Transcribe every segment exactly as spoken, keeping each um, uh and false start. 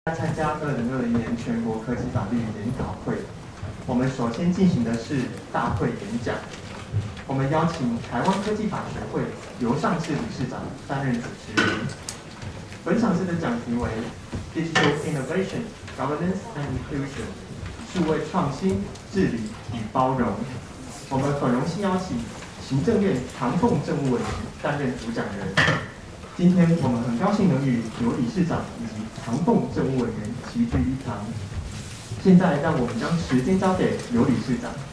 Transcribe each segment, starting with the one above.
参加二零二零年全国科技法律研讨会。我们首先进行的是大会演讲。我们邀请台湾科技法学会尤尚志理事长担任主持人。本场次的讲题为 Digital Innovation, Governance and Inclusion 数位创新、治理与包容。我们很荣幸邀请行政院唐凤政务委员担任主讲人。今天我们很高兴能与尤理事长以及唐凤政务委员齐聚一堂。现在让我们将时间交给尤理事长。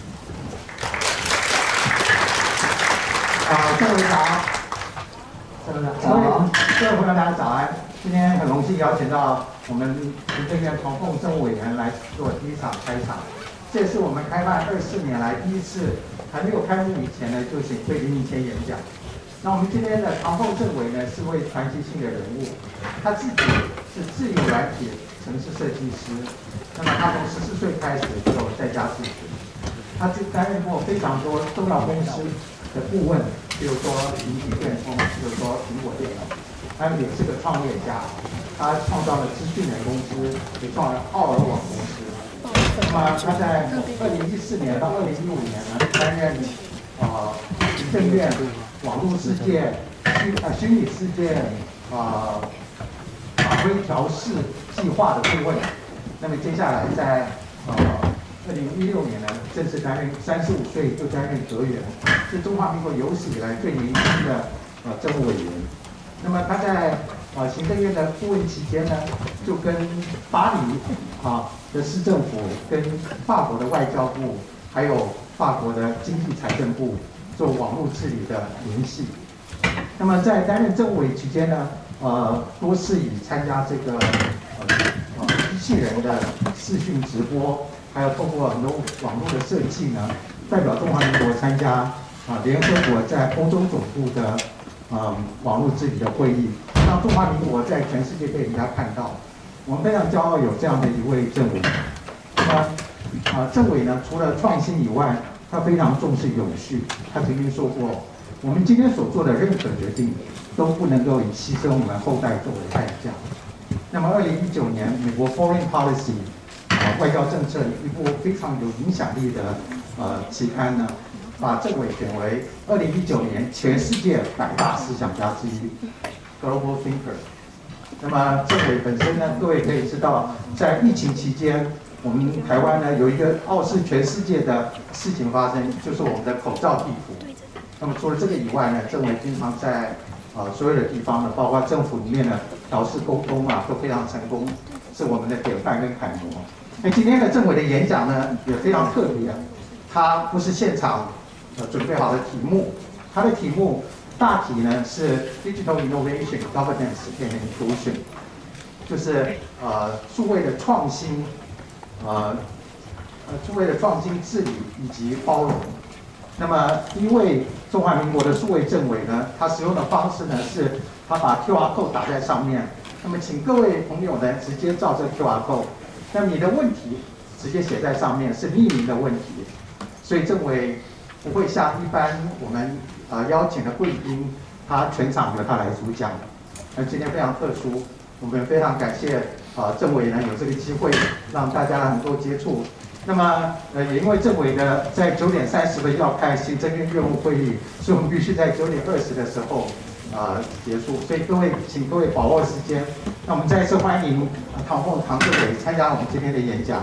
啊，各位早，各位早，各位朋友大家早安。今天很荣幸邀请到我们行政院唐凤政务委员来做第一场开场。这也是我们开办二十四年来第一次，还没有开幕以前呢，就请贵宾面前演讲。那我们今天的唐凤政委呢是位传奇性的人物，他自己是自由软体程式设计师，那么他从十四岁开始就在家自学，他就担任过非常多重要公司的顾问，比如说云体电通，比如说苹果电脑，他也是个创业家，他创造了资讯人公司，也创了奥尔网公司。那么他在二零一四年到二零一五年呢，担任呃行政院网络世界虚呃虚拟世界啊法规调试计划的顾问。那么接下来在呃二零一六年呢，正式担任三十五岁就担任阁员，是中华民国有史以来最年轻的呃政务委员。那么他在呃行政院的顾问期间呢，就跟巴黎啊的市政府、跟法国的外交部，还有法国的经济财政部做网络治理的联系。那么在担任政务委期间呢，呃，多次以参加这个呃呃机器人的视讯直播，还有透过很多网络的设计呢，代表中华民国参加啊、呃、联合国在欧洲总部的呃网络治理的会议，让中华民国在全世界被人家看到。我们非常骄傲有这样的一位政委。那么啊、呃，政委呢，除了创新以外，他非常重视永续。他曾经说过，我们今天所做的任何决定都不能够以牺牲我们后代作为代价。那么，二零一九年，美国 Foreign Policy 啊、呃、外交政策一部非常有影响力的呃期刊呢，把政委选为二零一九年全世界百大思想家之一 （Global Thinker）。那么，政委本身呢，各位可以知道，在疫情期间，我们台湾呢有一个傲视全世界的事情发生，就是我们的口罩地图。那么除了这个以外呢，政委经常在呃所有的地方呢，包括政府里面的导师沟通啊，都非常成功，是我们的典范跟楷模。那今天的政委的演讲呢也非常特别，他不是现场呃准备好的题目，他的题目大体呢是 Digital Innovation, Governance and Inclusion， 就是呃数位的创新。呃，呃，数位的创新治理以及包容。那么，因为中华民国的数位政委呢，他使用的方式呢是，他把 Q R code 打在上面。那么，请各位朋友呢直接照这 Q R code。那么你的问题直接写在上面，是匿名的问题，所以政委不会像一般我们呃邀请的贵宾，他全场由他来主讲。那今天非常特殊，我们非常感谢。啊，政委呢有这个机会让大家能够接触。那么，呃，也因为政委呢在九点三十分要开行政院院务会议，所以我们必须在九点二十的时候啊、呃、结束。所以各位，请各位把握时间。那我们再次欢迎唐凤唐政委参加我们今天的演讲。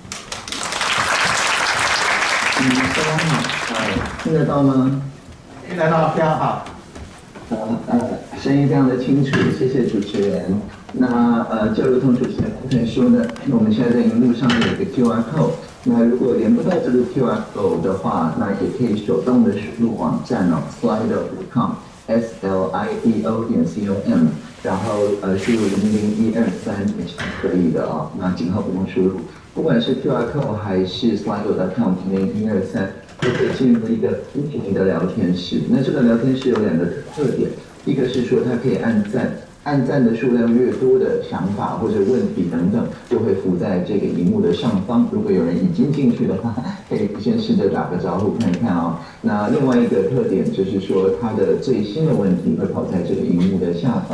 嗯，非常好，呃，听得到吗？ 听得到，非常好。 呃呃，声音非常的清楚，谢谢主持人。那呃，就如同主持人刚才说的，我们现在在荧幕上面有一个 Q R code。那如果连不到这个 Q R code 的话，那也可以手动的输入网站哦 ，slido 点 com，s l i d o 点 c o m， 然后呃输入零零一二三也是可以的哦。那井号不用输入，不管是 Q R code 还是 slido 点 com 零零一二三，都可以进入一个音频的聊天室。那这个聊天室有两个特点，一个是说它可以按赞。按赞的数量越多的想法或者问题等等，就会浮在这个荧幕的上方。如果有人已经进去的话，可以先试着打个招呼看一看哦。那另外一个特点就是说，它的最新的问题会跑在这个荧幕的下方。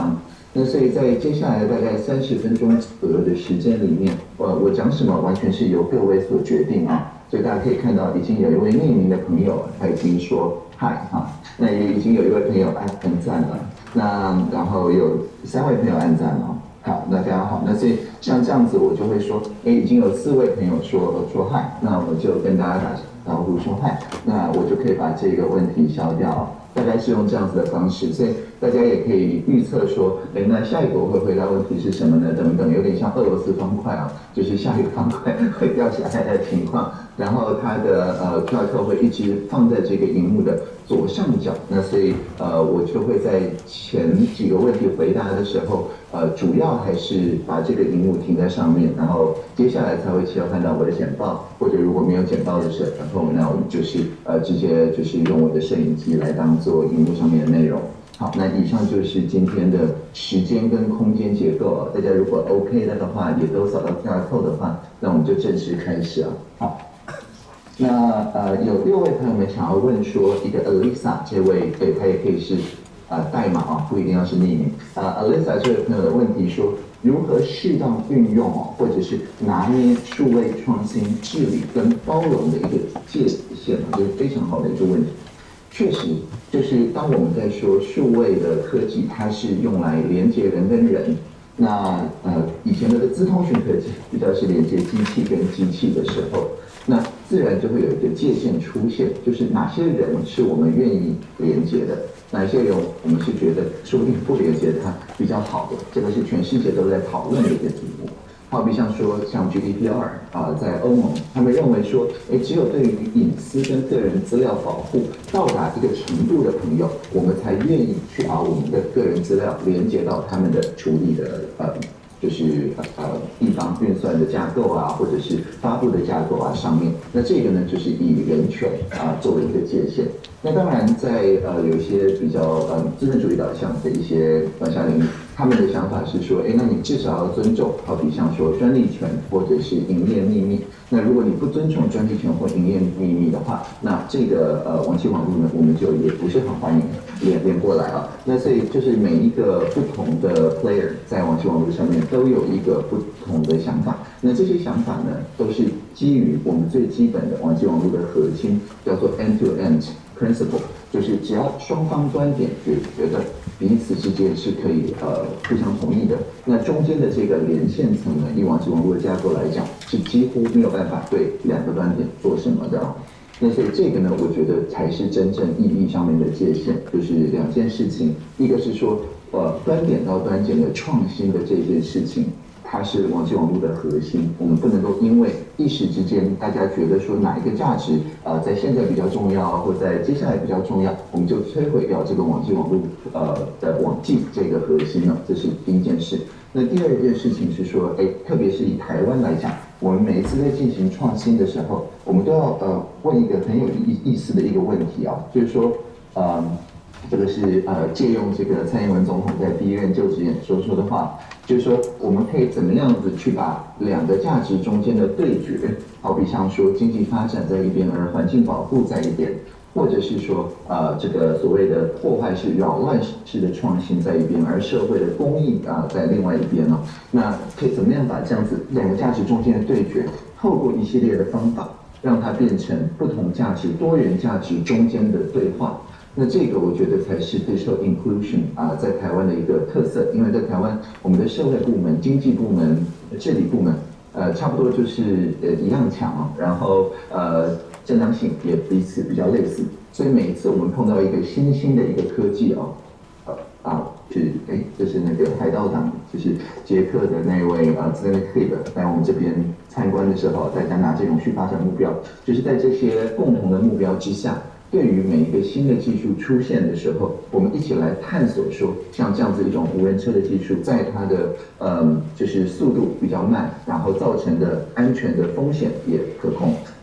那所以在接下来大概三十分钟左右的时间里面，呃，我讲什么完全是由各位所决定啊。所以大家可以看到，已经有一位匿名的朋友，他已经说嗨啊，那也已经有一位朋友按按赞了，那然后有三位朋友按赞了。好，那非常好。那所以像这样子，我就会说，哎，已经有四位朋友说说嗨，那我就跟大家打招呼说嗨，那我就可以把这个问题消掉。大概是用这样子的方式，所以大家也可以预测说，哎，那下一个我会回答问题是什么呢？等等，有点像俄罗斯方块啊，就是下一个方块会掉下来的情况，然后它的呃 Q R code 会一直放在这个荧幕的左上角，那所以呃我就会在前几个问题回答的时候，呃主要还是把这个荧幕停在上面，然后接下来才会切换到我的简报，或者如果没有简报的时候，那我们就是呃直接就是用我的摄影机来当做荧幕上面的内容。好，那以上就是今天的时间跟空间结构啊。大家如果 OK 了的话，也都扫到 Q R code 的话，那我们就正式开始啊。好，那呃有六位朋友们想要问说，一个 Alisa 这位，对，他也可以是呃代码啊，不一定要是匿名。呃 Alisa 这位朋友的问题说，如何适当运用哦，或者是拿捏数位创新治理跟包容的一个界限啊，这是非常好的一个问题。确实，就是当我们在说数位的科技，它是用来连接人跟人。那呃，以前的资通讯科技比较是连接机器跟机器的时候，那自然就会有一个界限出现，就是哪些人是我们愿意连接的，哪些人我们是觉得说不定不连接它比较好的，这个是全世界都在讨论的一个题目。好比像说像 G D P R 啊、呃，在欧盟，他们认为说，哎，只有对于隐私跟个人资料保护到达一个程度的朋友，我们才愿意去把我们的个人资料连接到他们的处理的呃，就是呃地方运算的架构啊，或者是发布的架构啊上面。那这个呢，就是以人权啊、呃、作为一个界限。那当然在呃有一些比较呃资本主义导向的一些专项领域。他们的想法是说，哎，那你至少要尊重，好比像说专利权或者是营业秘密。那如果你不尊重专利权或营业秘密的话，那这个呃网际网络呢，我们就也不是很欢迎连连过来啊。那所以就是每一个不同的 player 在网际网络上面都有一个不同的想法。那这些想法呢，都是基于我们最基本的网际网络的核心，叫做 end-to-end principle， 就是只要双方端点觉觉得彼此之间是可以呃互相同意的，那中间的这个连线层呢，以网际网络的架构来讲，是几乎没有办法对两个端点做什么的。那所以这个呢，我觉得才是真正意义上面的界限，就是两件事情，一个是说呃端点到端点的创新的这件事情。它是网际网络的核心，我们不能够因为一时之间大家觉得说哪一个价值呃在现在比较重要，或在接下来比较重要，我们就摧毁掉这个网际网络呃的网际这个核心了，这是第一件事。那第二件事情是说，哎，特别是以台湾来讲，我们每一次在进行创新的时候，我们都要呃问一个很有意意思的一个问题啊，就是说，呃。这个是呃借用这个蔡英文总统在第一任就职演说说的话，就是说我们可以怎么样子去把两个价值中间的对决，好比像说经济发展在一边，而环境保护在一边，或者是说呃这个所谓的破坏式、扰乱式的创新在一边，而社会的公益啊、呃、在另外一边呢？那可以怎么样把这样子两个价值中间的对决，透过一系列的方法，让它变成不同价值、多元价值中间的对话？那这个我觉得才是 digital inclusion 啊、呃，在台湾的一个特色，因为在台湾，我们的社会部门、经济部门、治理部门，呃，差不多就是呃一样强哦，然后呃正当性也彼此比较类似，所以每一次我们碰到一个新兴的一个科技哦，呃啊，是哎，就是那个海盗党，就是捷克的那位啊 Zdeněk 来我们这边参观的时候，大家拿这种去发展目标，就是在这些共同的目标之下。对于每一个新的技术出现的时候，我们一起来探索说，像这样子一种无人车的技术，在它的嗯，就是速度比较慢，然后造成的安全的风险也可控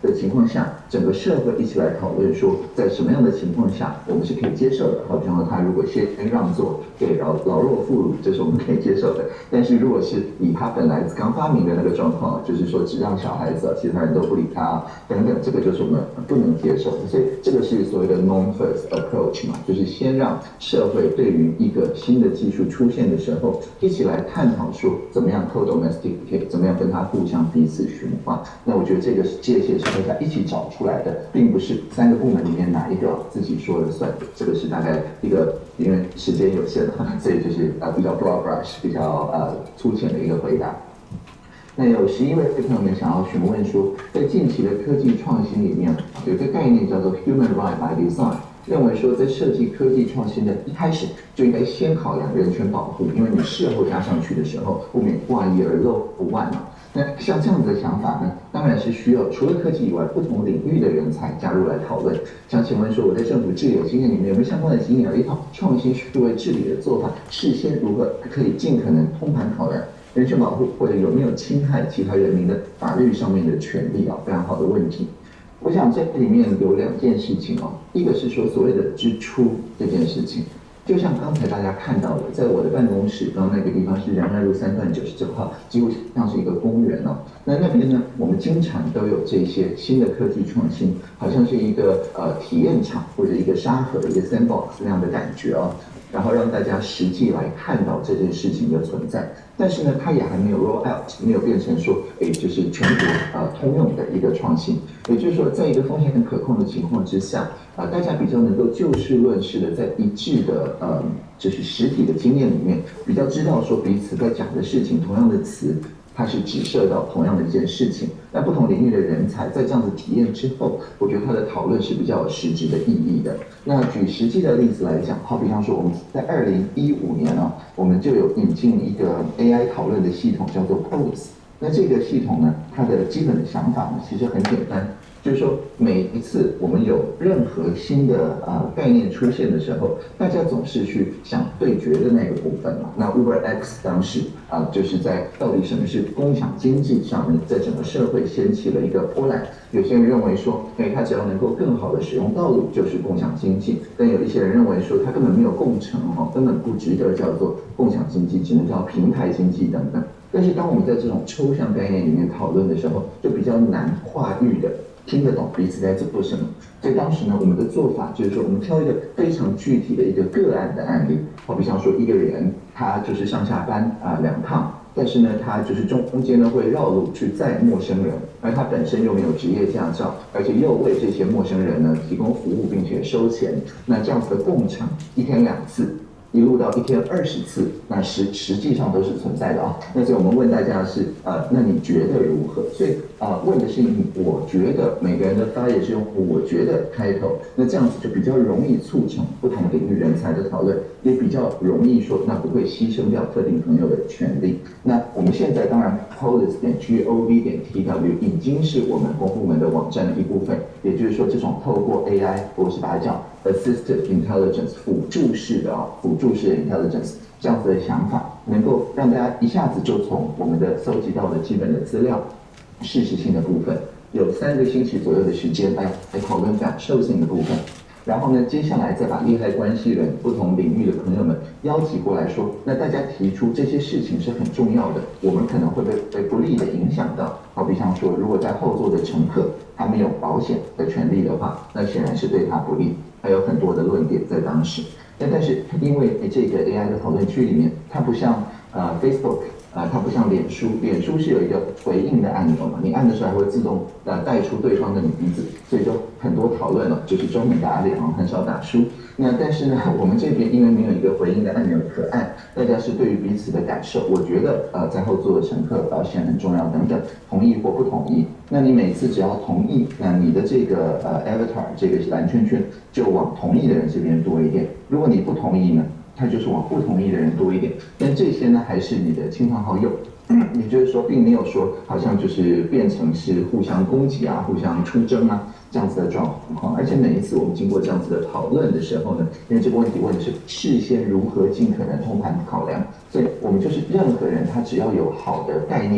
的情况下，整个社会一起来讨论说，在什么样的情况下我们是可以接受的。好，比方说他如果先让座给老老弱妇孺，这是我们可以接受的。但是如果是以他本来刚发明的那个状况，就是说只让小孩子，其他人都不理他等等，这个就是我们不能接受的。所以这个是所谓的 non-first approach 嘛，就是先让社会对于一个新的技术出现的时候，一起来探讨说怎么样 co-domesticate， 怎么样跟它互相彼此驯化。那我觉得这个界限是大家一起找出来的，并不是三个部门里面哪一个自己说了算的。这个是大概一个，因为时间有限，所以就是呃比较 broad brush， 比较呃粗浅的一个回答。那有十一位朋友们想要询问说，在近期的科技创新里面，有一个概念叫做 human right by design。认为说，在设计科技创新的一开始就应该先考量人权保护，因为你事后加上去的时候，不免挂一而漏不万嘛。那像这样子的想法呢，当然是需要除了科技以外，不同领域的人才加入来讨论。想请问说，我在政府治理的经验里面有没有相关的经验，而一套创新数位治理的做法，事先如何可以尽可能通盘考量人权保护，或者有没有侵害其他人民的法律上面的权利啊？非常好的问题。我想这里面有两件事情哦，一个是说所谓的支出这件事情，就像刚才大家看到的，在我的办公室，刚刚那个地方是仁爱路三段九十九号，几乎像是一个公园哦。那那边呢，我们经常都有这些新的科技创新，好像是一个呃体验场或者一个沙盒、一个 sandbox 那样的感觉哦。然后让大家实际来看到这件事情的存在，但是呢，它也还没有 roll out， 没有变成说，哎，就是全国呃通用的一个创新。也就是说，在一个风险很可控的情况之下，啊、呃，大家比较能够就事论事的，在一致的呃，就是实体的经验里面，比较知道说彼此在讲的事情，同样的词。它是指涉到同样的一件事情，那不同领域的人才在这样子体验之后，我觉得它的讨论是比较有实质的意义的。那举实际的例子来讲，好比方说我们在二零一五年啊，我们就有引进一个 A I 讨论的系统，叫做 Polis。那这个系统呢，它的基本的想法呢，其实很简单。就是说，每一次我们有任何新的呃概念出现的时候，大家总是去想对决的那个部分嘛。那 Uber X 当时啊、呃，就是在到底什么是共享经济上面，在整个社会掀起了一个波澜。有些人认为说，哎，它只要能够更好的使用道路就是共享经济；但有一些人认为说，它根本没有共乘哦，根本不值得叫做共享经济，只能叫平台经济等等。但是当我们在这种抽象概念里面讨论的时候，就比较难跨域的。听得懂彼此在做什么，所以当时呢，我们的做法就是说，我们挑一个非常具体的一个个案的案例，好比像说一个人他就是上下班啊、呃、两趟，但是呢，他就是中中间呢会绕路去载陌生人，而他本身又没有职业驾照，而且又为这些陌生人呢提供服务并且收钱，那这样子的共乘一天两次。一路到一天二十次，那实实际上都是存在的啊。那所以我们问大家的是，呃，那你觉得如何？所以啊、呃，问的是你，我觉得每个人的发言是用我觉得开头，那这样子就比较容易促成不同领域人才的讨论，也比较容易说，那不会牺牲掉特定朋友的权利。那我们现在当然 polis 点 gov 点 tw 已经是我们公部门的网站的一部分，也就是说，这种透过 A I， 我是把它叫 assisted intelligence 辅助式的啊，辅助式的 intelligence 这样子的想法，能够让大家一下子就从我们的搜集到的基本的资料、事实性的部分，有三个星期左右的时间来来讨论感受性的部分。然后呢，接下来再把利害关系人、不同领域的朋友们邀集过来说，那大家提出这些事情是很重要的，我们可能会被被不利的影响到。好比像说，如果在后座的乘客他没有保险的权利的话，那显然是对他不利。还有很多的论点在当时。那但是因为这个 A I 的讨论区里面，它不像呃 Facebook。呃，它不像脸书，脸书是有一个回应的按钮嘛，你按的时候还会自动呃带出对方的名字，所以就很多讨论了，就是专门打脸哦，很少打书。那但是呢，我们这边因为没有一个回应的按钮可按，大家是对于彼此的感受，我觉得呃在后座的乘客保险很重要等等，同意或不同意。那你每次只要同意，那你的这个呃 avatar 这个蓝圈圈就往同意的人这边多一点。如果你不同意呢？它就是往不同意的人多一点，但这些呢还是你的亲朋好友，也就是说，并没有说好像就是变成是互相攻击啊、互相出征啊这样子的状况。而且每一次我们经过这样子的讨论的时候呢，因为这个问题问的是事先如何尽可能通盘考量，所以我们就是任何人他只要有好的概念。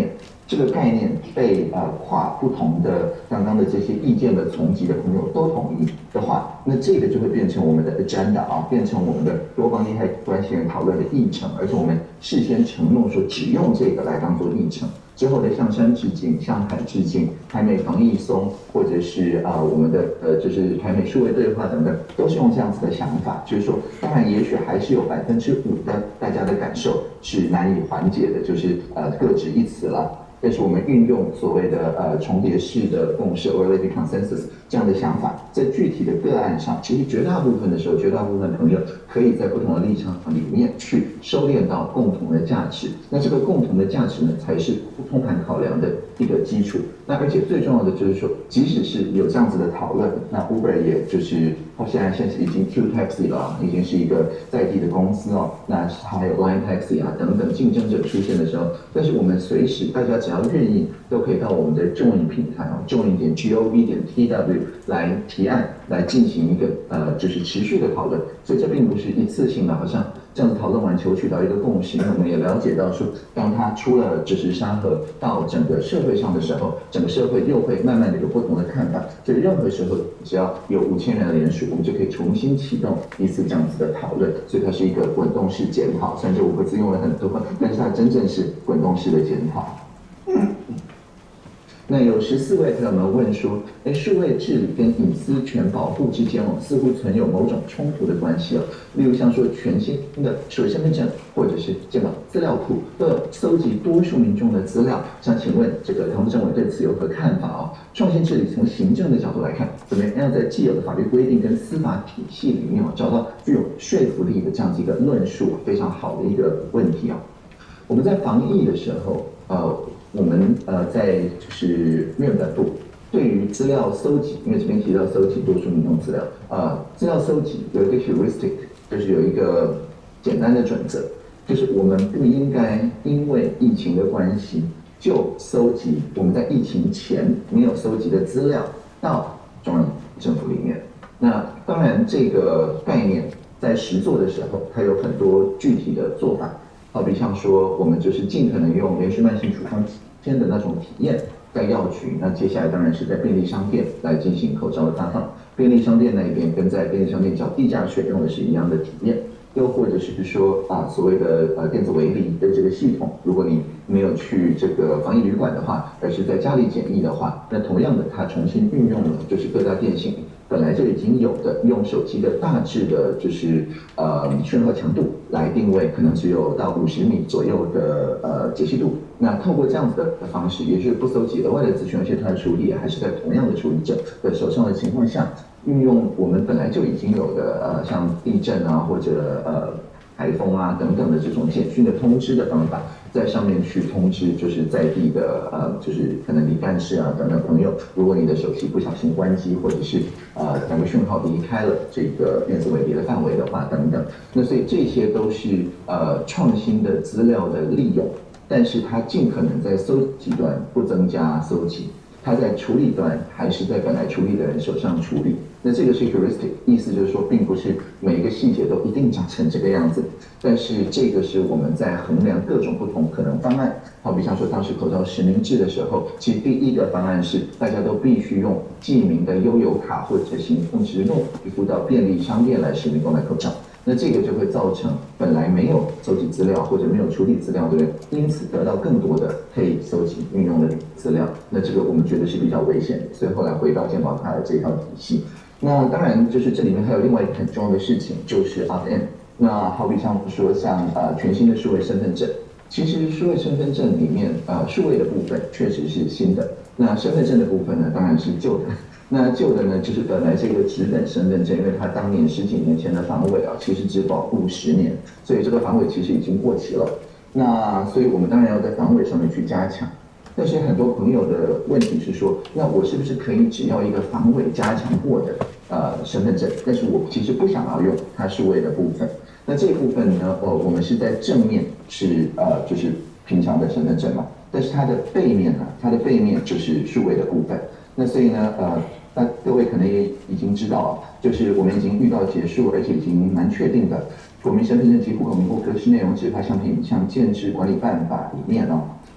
这个概念被呃跨不同的刚刚的这些意见的层级的朋友都同意的话，那这个就会变成我们的 agenda 啊，变成我们的多方利害关系人讨论的议程，而且我们事先承诺说只用这个来当做议程。之后的向山致敬、向海致敬、台美防疫松，或者是啊、呃、我们的呃就是台美数位对话等等，都是用这样子的想法，就是说，当然也许还是有百分之五的大家的感受是难以缓解的，就是呃各执一词了。但是我们运用所谓的呃重叠式的共识 （overlapping consensus） 这样的想法，在具体的个案上，其实绝大部分的时候，绝大部分的朋友可以在不同的立场里面去收敛到共同的价值。那这个共同的价值呢，才是通盘考量的一个基础。那而且最重要的就是说，即使是有这样子的讨论，那 Uber 也就是它现在现在已经 Q Taxi 了，已经是一个在地的公司哦。那还有 Line Taxi 啊等等竞争者出现的时候，但是我们随时大家只要愿意，都可以到我们的 Join 平台哦 ，Join 点 gov 点 tw 来提案，来进行一个呃就是持续的讨论。所以这并不是一次性的，好像这样子讨论完求取到一个共识。因为我们也了解到说，当它出了就是沙盒到整个社会上的时候，整个社会又会慢慢的有不同的看法。所以任何时候只要有五千人的联署，我们就可以重新启动一次这样子的讨论。所以它是一个滚动式检讨，虽然这五个字用了很多，但是它真正是滚动式的检讨。那有十四位朋友们问说，哎，数位治理跟隐私权保护之间哦，似乎存有某种冲突的关系哦。例如像说全新的数位身份证或者是健保资料库，都有搜集多数民众的资料。想请问这个唐副政委对此有何看法哦？创新治理从行政的角度来看，怎么样在既有的法律规定跟司法体系里面哦，找到具有说服力的这样子一个论述，非常好的一个问题哦。我们在防疫的时候，呃。我们呃在就是面本部对于资料搜集，因为这边提到搜集多数民众资料，呃，资料搜集有一个 heuristic， 就是有一个简单的准则，就是我们不应该因为疫情的关系就搜集我们在疫情前没有搜集的资料到中央政府里面。那当然这个概念在实作的时候，它有很多具体的做法。好比像说，我们就是尽可能用连续慢性处方签的那种体验，在药局。那接下来当然是在便利商店来进行口罩的发放。便利商店那边跟在便利商店缴地价税用的是一样的体验。又或者是说啊，所谓的呃电子围篱的这个系统，如果你没有去这个防疫旅馆的话，而是在家里检疫的话，那同样的，它重新运用了就是各大电信本来就已经有的用手机的大致的，就是呃讯号强度来定位，可能只有到五十米左右的呃解析度。那透过这样子的方式，也就是不搜集额外的资讯，而且它的处理还是在同样的处理者的手上的情况下，运用我们本来就已经有的呃像地震啊或者呃台风啊等等的这种简讯的通知的方法，在上面去通知就是在地的呃就是可能李干事啊等等朋友，如果你的手机不小心关机，或者是呃哪个讯号离开了这个电子围篱的范围的话等等，那所以这些都是呃创新的资料的利用，但是它尽可能在搜集端不增加搜集。它在处理端还是在本来处理的人手上处理，那这个是 heuristic， 意思就是说，并不是每一个细节都一定长成这个样子，但是这个是我们在衡量各种不同可能方案，好比像说当时口罩实名制的时候，其实第一个方案是大家都必须用记名的悠游卡或者行动支付支付到便利商店来实名购买口罩。那这个就会造成本来没有搜集资料或者没有处理资料的人，因此得到更多的可以搜集运用的资料。那这个我们觉得是比较危险的，所以后来回到健保卡的这套体系。那当然就是这里面还有另外一个很重要的事情，就是 opt-in。那好比像说像呃全新的数位身份证，其实数位身份证里面呃数位的部分确实是新的，那身份证的部分呢当然是旧的。那旧的呢，就是本来这个纸本身份证，因为它当年十几年前的防伪啊，其实只保护十年，所以这个防伪其实已经过期了。那所以我们当然要在防伪上面去加强。但是很多朋友的问题是说，那我是不是可以只要一个防伪加强过的呃身份证？但是我其实不想要用它数位的部分。那这部分呢，呃，我们是在正面是呃就是平常的身份证嘛，但是它的背面呢，它的背面就是数位的部分。那所以呢，呃，那各位可能也已经知道，就是我们已经预告结束，而且已经蛮确定的，国民身份证及户口名簿格式内容执法相品影像建制管理办法里面哦，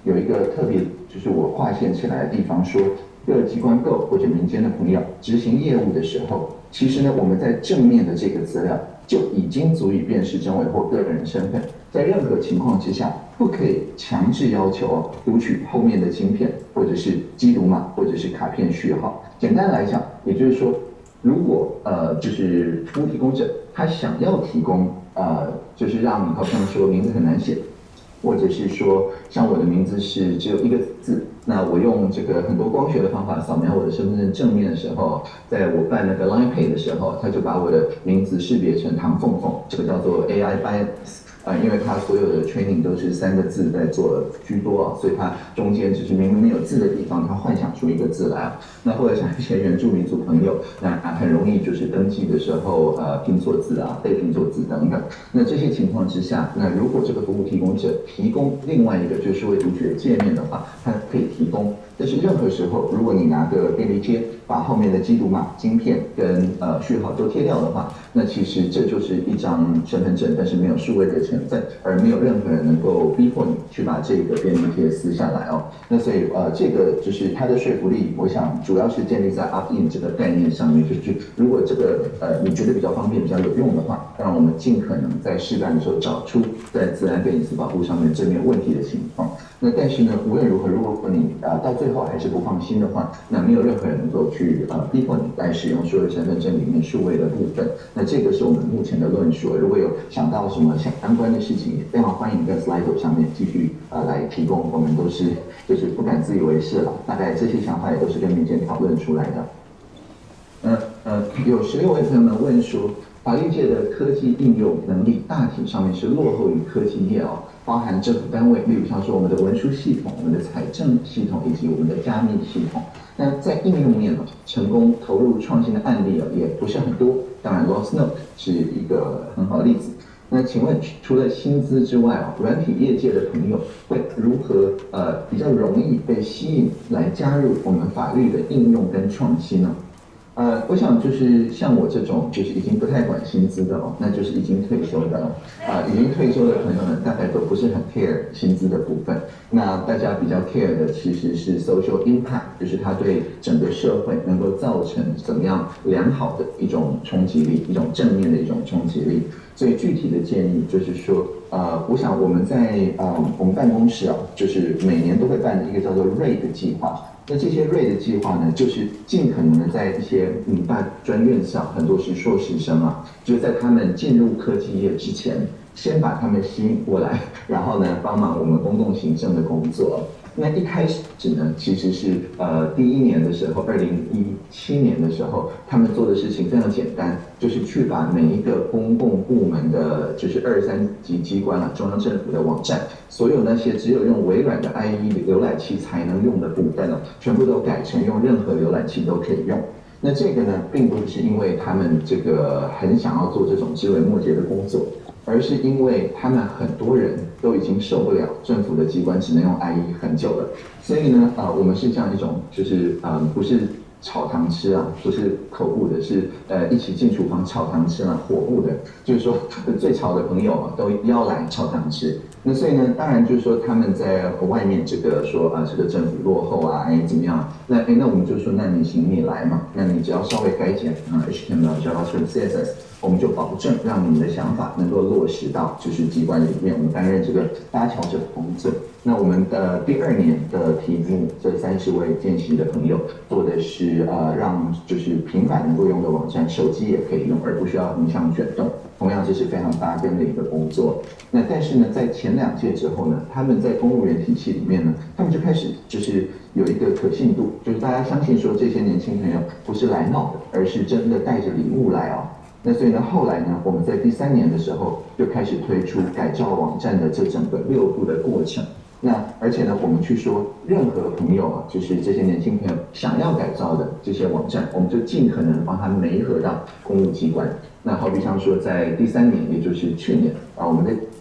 有一个特别就是我划线起来的地方说。各机关构或者民间的朋友执行业务的时候，其实呢，我们在正面的这个资料就已经足以辨识真伪或个人身份，在任何情况之下，不可以强制要求读取后面的晶片，或者是机读码，或者是卡片序号。简单来讲，也就是说，如果呃，就是服务提供者他想要提供呃，就是让你好像说名字很难写。或者是说，像我的名字是只有一个字，那我用这个很多光学的方法扫描我的身份证正面的时候，在我办那个 Line Pay 的时候，他就把我的名字识别成唐凤凤，这个叫做 A I bias。啊、呃，因为它所有的 training 都是三个字在做居多啊，所以它中间只是明明没有字的地方，它幻想出一个字来啊。那或者像一些原住民族朋友，那很容易就是登记的时候呃拼错字啊、被拼错字等等。那这些情况之下，那如果这个服务提供者提供另外一个就是数位读取的界面的话，它可以提供。但是任何时候，如果你拿个便利贴把后面的机读码、晶片跟呃序号都贴掉的话，那其实这就是一张身份证，但是没有数位的成分，而没有任何人能够逼迫你去把这个便利贴撕下来哦。那所以呃，这个就是它的说服力，我想主要是建立在 opt-in 这个概念上面，就是如果这个呃你觉得比较方便、比较有用的话，让我们尽可能在试办的时候找出在自然跟隐私保护上面正面问题的情况。那但是呢，无论如何，如果你呃到最后还是不放心的话，那没有任何人能够去呃逼迫你来使用数位身份证里面数位的部分。那这个是我们目前的论述。如果有想到什么相关的事情，也非常欢迎在 Slido 上面继续呃来提供。我们都是就是不敢自以为是了，大概这些想法也都是跟民间讨论出来的。呃呃，有十六位朋友们问说，法律界的科技应用能力大体上面是落后于科技业哦。包含政府单位，例如像说我们的文书系统、我们的财政系统以及我们的加密系统。那在应用面呢，成功投入创新的案例啊，也不是很多。当然 ，Lost Note 是一个很好的例子。那请问，除了薪资之外啊，软体业界的朋友会如何呃比较容易被吸引来加入我们法律的应用跟创新呢？呃，我想就是像我这种就是已经不太管薪资的哦，那就是已经退休的了。啊、呃，已经退休的朋友们大概都不是很 care 薪资的部分。那大家比较 care 的其实是 social impact， 就是它对整个社会能够造成怎么样良好的一种冲击力，一种正面的一种冲击力。所以具体的建议就是说，呃，我想我们在呃我们办公室啊，就是每年都会办一个叫做 R A D 的计划。那这些 R A D 的计划呢，就是尽可能的在一些嗯大专院校，很多是硕士生啊，就是在他们进入科技业之前，先把他们吸引过来，然后呢帮忙我们公共行政的工作。那一开始呢，其实是呃第一年的时候，二零一七年的时候，他们做的事情非常简单，就是去把每一个公共部门的，就是二三级机关啊，中央政府的网站，所有那些只有用微软的 I E 浏览器才能用的部分呢，全部都改成用任何浏览器都可以用。那这个呢，并不是因为他们这个很想要做这种枝微末节的工作，而是因为他们很多人都已经受不了政府的机关只能用 I E 很久了，所以呢，呃，我们是这样一种，就是呃，不是炒糖吃啊，不是口误的，是呃一起进厨房炒糖吃啊，火误的，就是说最吵的朋友啊都邀来炒糖吃。那所以呢，当然就是说他们在外面这个说啊，这个政府落后啊，哎怎么样？那哎那我们就说，那你请你来嘛，那你只要稍微改简啊 H T M L、JavaScript、C S S。我们就保证让你们的想法能够落实到就是机关里面，我们担任这个搭桥者的工作。那我们的第二年的题目，这三十位见习的朋友做的是呃，让就是平板能够用的网站，手机也可以用，而不需要横向卷动。同样，这是非常扎根的一个工作。那但是呢，在前两届之后呢，他们在公务员体系里面呢，他们就开始就是有一个可信度，就是大家相信说这些年轻朋友不是来闹的，而是真的带着礼物来哦。那所以呢，后来呢，我们在第三年的时候就开始推出改造网站的这整个六步的过程。那而且呢，我们去说，任何朋友啊，就是这些年轻朋友想要改造的这些网站，我们就尽可能帮他媒合到公务机关。那好比像说，在第三年，也就是去年啊，我们的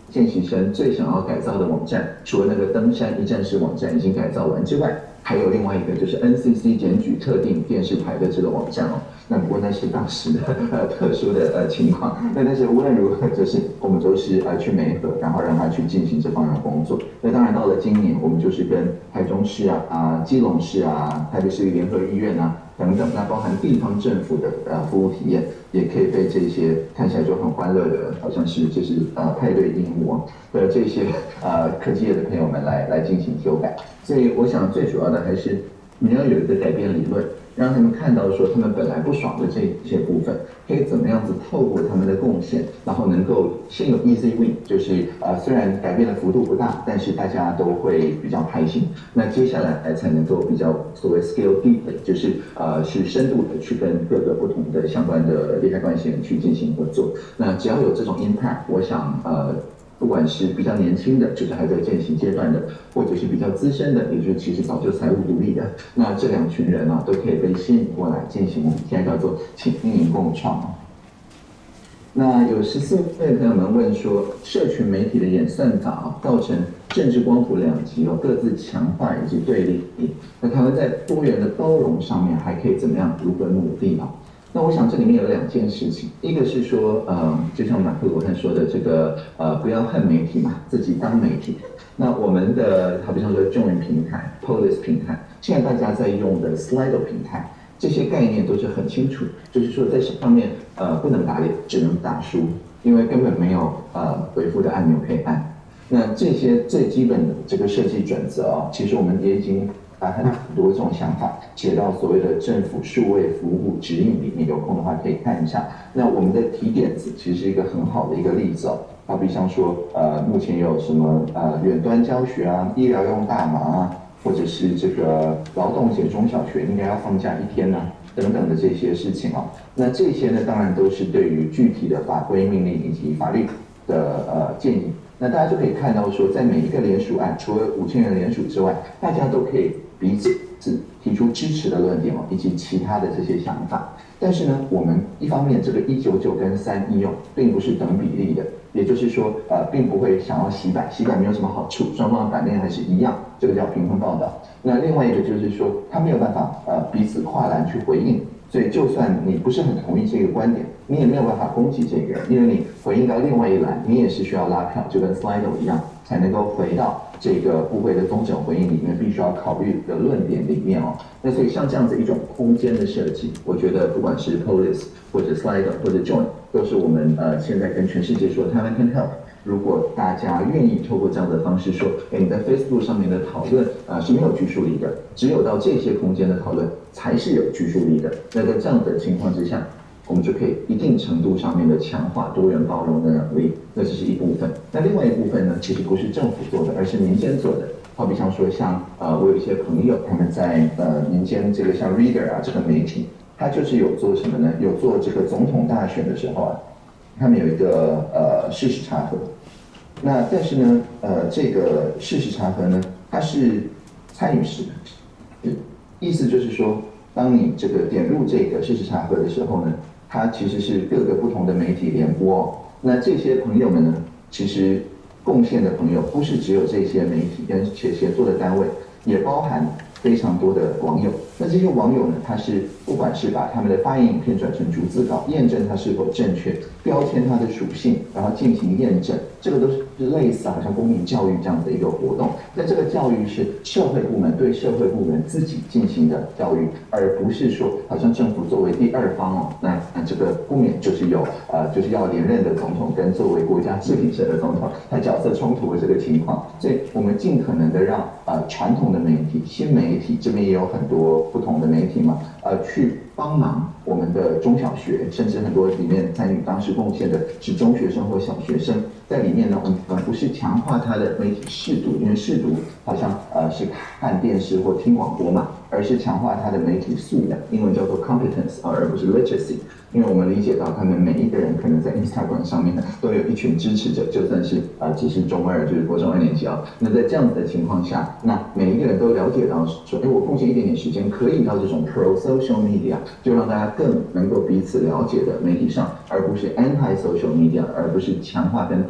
见习生最想要改造的网站，除了那个登山一站式网站已经改造完之外，还有另外一个就是 N C C 检举特定电视台的这个网站哦。那不过那是当时的呃特殊的呃情况，那但是无论如何，就是我们都是呃去媒合，然后让他去进行这方面的工作。那当然到了今年，我们就是跟台中市啊、啊基隆市啊、台北市立联合医院啊等等，那包含地方政府的呃服务体验，也可以被这些看起来就很欢乐的，好像是就是呃派对鹦鹉的这些呃科技业的朋友们来来进行修改。所以我想最主要的还是你要有一个改变理论，让他们看到说他们本来不爽的这些部分，可以怎么样子透过他们的贡献，然后能够先有 easy win， 就是呃虽然改变的幅度不大，但是大家都会比较开心。那接下来才能够比较所谓 scale deep， 就是呃是深度的去跟各个不同的相关的利害关系人去进行合作。那只要有这种 impact， 我想呃。不管是比较年轻的，就是还在践行阶段的，或者是比较资深的，也就是其实早就财务独立的，那这两群人啊，都可以被吸引过来进行我们现在叫做经营共创。那有十四位朋友们问说，社群媒体的演算法啊，造成政治光谱两极哦，各自强化以及对立。那他们在多元的包容上面，还可以怎么样如何努力啊？那我想这里面有两件事情，一个是说，呃，就像马克罗汉说的，这个呃，不要恨媒体嘛，自己当媒体。那我们的，好比像说 Join 平台、Polis 平台，现在大家在用的 Slido 平台，这些概念都是很清楚，就是说在上面呃不能打脸，只能打输，因为根本没有呃回复的按钮可以按。那这些最基本的这个设计准则哦，其实我们也已经把很多这种想法写到所谓的政府数位服务指引里面，有空的话可以看一下。那我们的提点子其实是一个很好的一个例子哦，好比像说，呃，目前有什么呃远端教学啊、医疗用大麻啊，或者是这个劳动节中小学应该要放假一天啊，等等的这些事情哦。那这些呢，当然都是对于具体的法规命令以及法律的呃建议。那大家就可以看到说，在每一个联署案，除了五千人联署之外，大家都可以彼此提出支持的论点哦，以及其他的这些想法。但是呢，我们一方面这个一九九跟三一哦，并不是等比例的，也就是说，呃，并不会想要洗版，洗版没有什么好处，双方的版面还是一样，这个叫平衡报道。那另外一个就是说，他没有办法呃彼此跨栏去回应。所以，就算你不是很同意这个观点，你也没有办法攻击这个人，因为你回应到另外一栏，你也是需要拉票，就跟 Slido 一样，才能够回到这个部会的宗整回应里面必须要考虑的论点里面哦。那所以像这样子一种空间的设计，我觉得不管是 Polis 或者 Slido 或者 Join， 都是我们呃现在跟全世界说台湾 can help。如果大家愿意透过这样的方式说，哎，你在 Facebook 上面的讨论啊、呃、是没有拘束力的，只有到这些空间的讨论才是有拘束力的。那在这样的情况之下，我们就可以一定程度上面的强化多元包容的能力，那这是一部分。那另外一部分呢，其实不是政府做的，而是民间做的。好比像说像呃，我有一些朋友，他们在呃民间这个像 Reader 啊这个媒体，他就是有做什么呢？有做这个总统大选的时候啊。他们有一个呃事实查核，那但是呢，呃，这个事实查核呢，它是参与式的，意思就是说，当你这个点入这个事实查核的时候呢，它其实是各个不同的媒体联播哦。那这些朋友们呢，其实贡献的朋友不是只有这些媒体跟协协作的单位，也包含非常多的网友。那这些网友呢，他是不管是把他们的发言影片转成逐字稿，验证它是否正确，标签它的属性，然后进行验证，这个都是类似好像公民教育这样的一个活动。那这个教育是社会部门对社会部门自己进行的教育，而不是说好像政府作为第二方哦，那那这个不免就是有呃就是要连任的总统跟作为国家治理者的总统，他角色冲突的这个情况。所以我们尽可能的让呃传统的媒体、新媒体这边也有很多不同的媒体嘛，呃去帮忙我们的中小学，甚至很多里面参与当时贡献的是中学生或小学生，在里面呢，我们不是强化他的媒体识读，因为识读好像呃是看电视或听广播嘛，而是强化他的媒体素养，英文叫做 competence， 而不是 literacy。因为我们理解到他们每一个人可能在 Instagram 上面呢都有一群支持者，就算是呃只是中二，就是国中二年级啊。那在这样子的情况下，那每一个人都了解到说，哎，我贡献一点点时间可以到这种 pro social media， 就让大家更能够彼此了解的媒体上，而不是 anti social media， 而不是强化跟对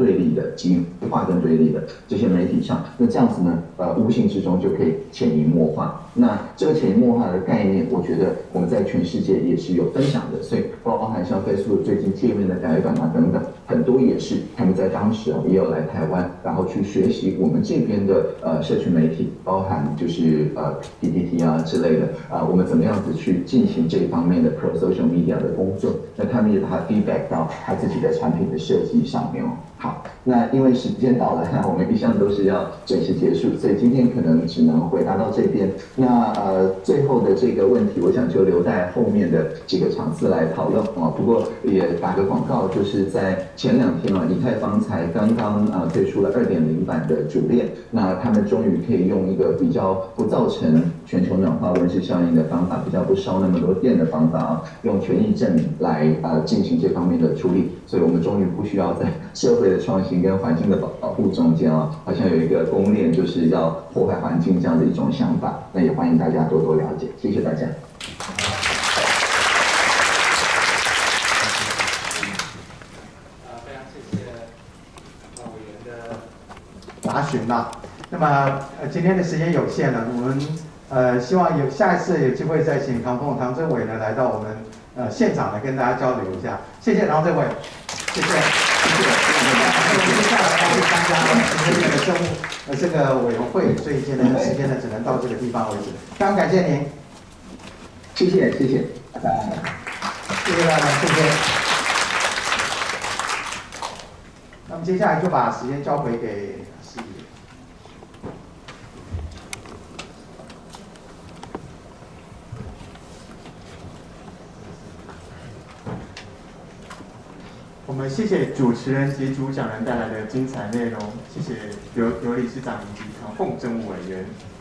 对立的、极化更对立的这些媒体上，那这样子呢，呃，无形之中就可以潜移默化。那这个潜移默化的概念，我觉得我们在全世界也是有分享的，所以包含像 Facebook 最近界面的改版啊等等，很多也是他们在当时啊也有来台湾，然后去学习我们这边的呃社群媒体，包含就是呃 P T T 啊之类的啊、呃，我们怎么样子去进行这方面的 pro social media 的工作，那他们也把它 feedback 到他自己的产品的设计上面哦。好，那因为时间到了，我们一向都是要准时结束，所以今天可能只能回答到这边。那呃，最后的这个问题，我想就留在后面的几个场次来讨论啊。不过也打个广告，就是在前两天啊，以太坊才刚刚啊推出了 二点零 版的主链，那他们终于可以用一个比较不造成全球暖化温室效应的方法，比较不烧那么多电的方法啊，用权益证明来呃进行这方面的处理，所以我们终于不需要在社会的创新跟环境的保护中间啊，好像有一个公链就是要破坏环境这样的一种想法，那也欢迎大家多多了解，谢谢大家。 呃，非常谢谢呃委员的答询呐。那么呃今天的时间有限了，我们呃希望有下一次有机会再请唐凤唐政委呢来到我们呃现场来跟大家交流一下。谢谢唐政委，谢谢，谢谢。我们接下来要去参加今天的政务呃这个委员会，所以今天的时间呢只能到这个地方为止。非常感谢您， 谢谢谢谢，拜拜。 谢谢大家，谢谢。那么接下来就把时间交回给司仪。 我们谢谢主持人及主讲人带来的精彩内容，谢谢刘刘理事长以及唐凤政务委员。